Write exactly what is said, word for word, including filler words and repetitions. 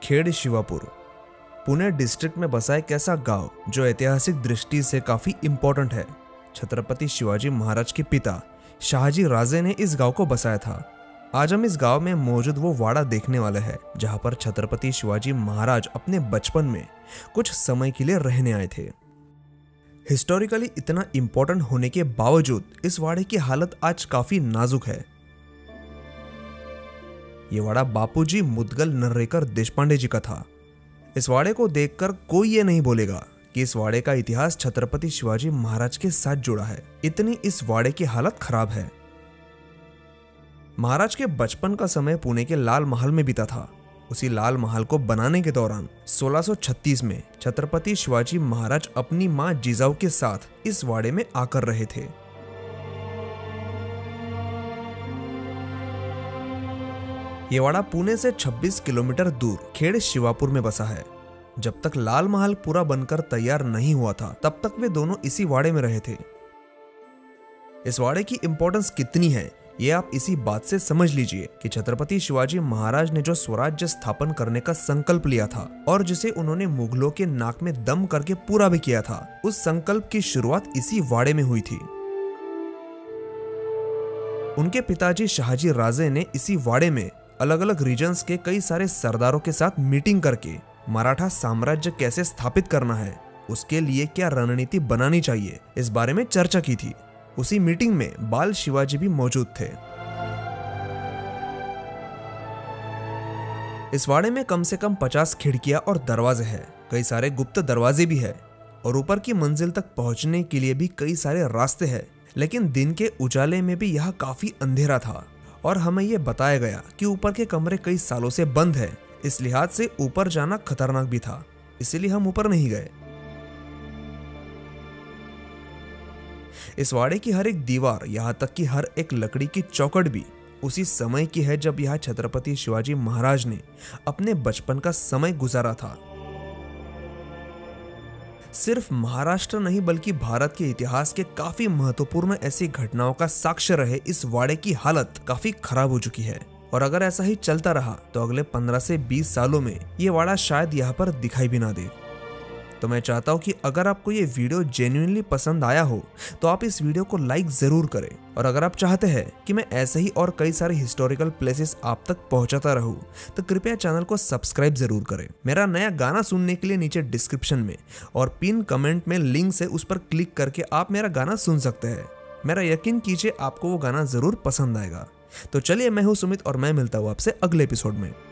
खेड़ Shivapur Pune district में बसा एक ऐसा गांव जो ऐतिहासिक दृष्टि से काफी इम्पोर्टेंट है। छत्रपति शिवाजी महाराज के पिता शाहजी राजे ने इस गांव को बसाया था। आज हम इस गांव में मौजूद वो वाड़ा देखने वाले हैं जहां पर छत्रपति शिवाजी महाराज अपने बचपन में कुछ समय के लिए रहने आए थे। हिस्टोरिकली इतना इम्पोर्टेंट होने के बावजूद इस वाड़े की हालत आज काफी नाजुक है। ये वाड़ा बापूजी मुदगल नर्रेकर देशपांडे जी का था। इस वाड़े को देखकर कोई ये नहीं बोलेगा कि इस वाड़े का इतिहास छत्रपति शिवाजी महाराज के साथ जुड़ा है। इतनी इस वाड़े की हालत खराब है। महाराज के बचपन का समय पुणे के लाल महल में बीता था। उसी लाल महल को बनाने के दौरान सोलह सौ छत्तीस में छत्रपति शिवाजी महाराज अपनी मां जिजाऊ के साथ इस वाड़े में आकर रहे थे। ये वाड़ा पुणे से छब्बीस किलोमीटर दूर खेड़ शिवापुर में बसा है। जब तक लाल महल पूरा बनकर तैयार नहीं हुआ था तब तक वे दोनों इसी वाड़े में रहे थे। इस वाड़े की इंपॉर्टेंस कितनी है ये आप इसी बात से समझ लीजिए कि छत्रपति शिवाजी महाराज ने जो स्वराज्य स्थापन करने का संकल्प लिया था और जिसे उन्होंने मुगलों के नाक में दम करके पूरा भी किया था, उस संकल्प की शुरुआत इसी वाड़े में हुई थी। उनके पिताजी शाहजी राजे ने इसी वाड़े में अलग अलग रीजन्स के कई सारे सरदारों के साथ मीटिंग करके मराठा साम्राज्य कैसे स्थापित करना है, उसके लिए क्या रणनीति बनानी चाहिए, इस बारे में चर्चा की थी। उसी मीटिंग में बाल शिवाजी भी मौजूद थे। इस वाड़े में कम से कम पचास खिड़कियां और दरवाजे हैं। कई सारे गुप्त दरवाजे भी है और ऊपर की मंजिल तक पहुंचने के लिए भी कई सारे रास्ते हैं। लेकिन दिन के उजाले में भी यहाँ काफी अंधेरा था और हमें यह बताया गया कि ऊपर के कमरे कई सालों से बंद है। इस लिहाज से ऊपर जाना खतरनाक भी था, इसीलिए हम ऊपर नहीं गए। इस वाड़े की हर एक दीवार, यहाँ तक कि हर एक लकड़ी की चौखट भी उसी समय की है जब यहाँ छत्रपति शिवाजी महाराज ने अपने बचपन का समय गुजारा था। सिर्फ महाराष्ट्र नहीं बल्कि भारत के इतिहास के काफी महत्वपूर्ण ऐसी घटनाओं का साक्ष्य रहे इस वाड़े की हालत काफी खराब हो चुकी है। और अगर ऐसा ही चलता रहा तो अगले पंद्रह से बीस सालों में ये वाड़ा शायद यहाँ पर दिखाई भी ना दे। तो मैं चाहता हूँ कि अगर आपको ये वीडियो जेन्युइनली पसंद आया हो तो आप इस वीडियो को लाइक जरूर करें। और अगर आप चाहते हैं कि मैं ऐसे ही और कई सारे हिस्टोरिकल प्लेसेस आप तक पहुंचाता रहूं तो कृपया चैनल को सब्सक्राइब जरूर करें। मेरा नया गाना सुनने के लिए नीचे डिस्क्रिप्शन में और पिन कमेंट में लिंक है, उस पर क्लिक करके आप मेरा गाना सुन सकते हैं। मेरा यकीन कीजिए आपको वो गाना जरूर पसंद आएगा। तो चलिए, मैं हूँ सुमित और मैं मिलता हूँ आपसे अगले एपिसोड में।